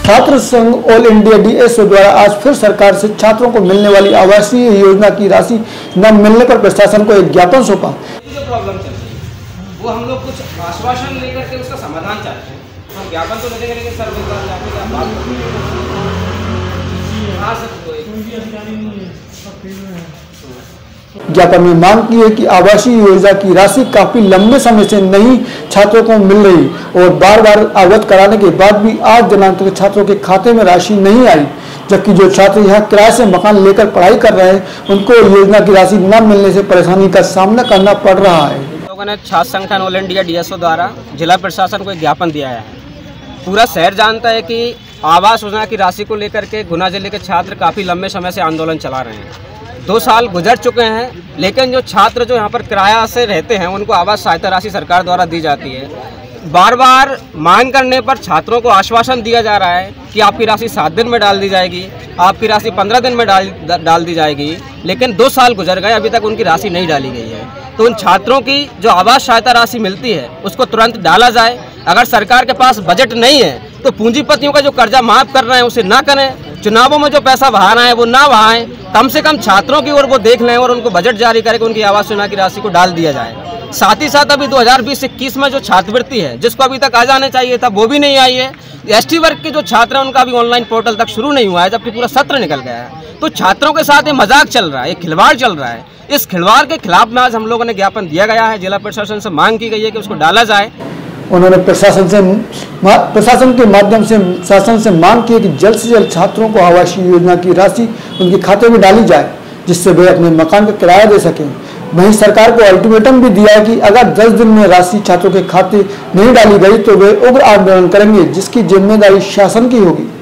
छात्र संघ all India DSO द्वारा आज फिर सरकार से छात्रों को मिलने वाली आवासीय योजना की राशि न मिलने पर प्रशासन को एक ज्ञापन सौंपा। जो प्रॉब्लम चल रही है वो हम लोग कुछ आश्वासन लेकर के उसका समाधान चाहते हैं। हम ज्ञापन तो देंगे लेकिन सर एक बार जाके आप बात ज्ञापन में मांग की है कि आवासीय योजना की राशि काफी लंबे समय से नहीं छात्रों को मिल रही और बार बार अवगत कराने के बाद भी आज दिनांक तक छात्रों के खाते में राशि नहीं आई, जबकि जो छात्र यहाँ किराए से मकान लेकर पढ़ाई कर रहे हैं उनको योजना की राशि न मिलने से परेशानी का सामना करना पड़ रहा है। लोगों ने छात्र संगठन ऑल इंडिया डीएसओ द्वारा जिला प्रशासन को एक ज्ञापन दिया है। पूरा शहर जानता है कि आवास योजना की राशि को लेकर के गुना जिले के छात्र काफ़ी लंबे समय से आंदोलन चला रहे हैं। 2 साल गुजर चुके हैं, लेकिन जो छात्र जो यहाँ पर किराया से रहते हैं उनको आवास सहायता राशि सरकार द्वारा दी जाती है। बार बार मांग करने पर छात्रों को आश्वासन दिया जा रहा है कि आपकी राशि 7 दिन में डाल दी जाएगी, आपकी राशि 15 दिन में डाल दी जाएगी, लेकिन 2 साल गुजर गए, अभी तक उनकी राशि नहीं डाली गई है। तो उन छात्रों की जो आवास सहायता राशि मिलती है उसको तुरंत डाला जाए। अगर सरकार के पास बजट नहीं है तो पूंजीपतियों का जो कर्जा माफ कर रहे हैं उसे ना करें, चुनावों में जो पैसा बहाना है वो ना बहाएं, कम से कम छात्रों की ओर वो देख लें और उनको बजट जारी करके उनकी आवास योजना की राशि को डाल दिया जाए। साथ ही साथ अभी 2020-21 में जो छात्रवृत्ति है जिसको अभी तक आ जाने चाहिए था वो भी नहीं आई है। एसटी वर्ग के जो छात्र हैं उनका अभी ऑनलाइन पोर्टल तक शुरू नहीं हुआ है, जबकि पूरा सत्र निकल गया है। तो छात्रों के साथ ये मजाक चल रहा है, ये खिलवाड़ चल रहा है। इस खिलवाड़ के खिलाफ में आज हम लोगों ने ज्ञापन दिया गया है। जिला प्रशासन से मांग की गई है कि उसको डाला जाए। उन्होंने प्रशासन के माध्यम से शासन से मांग की है कि जल्द से जल्द छात्रों को आवासीय योजना की राशि उनके खाते में डाली जाए, जिससे वे अपने मकान का किराया दे सकें। वहीं सरकार को अल्टीमेटम भी दिया है कि अगर 10 दिन में राशि छात्रों के खाते नहीं डाली गई तो वे उग्र आंदोलन करेंगे, जिसकी जिम्मेदारी शासन की होगी।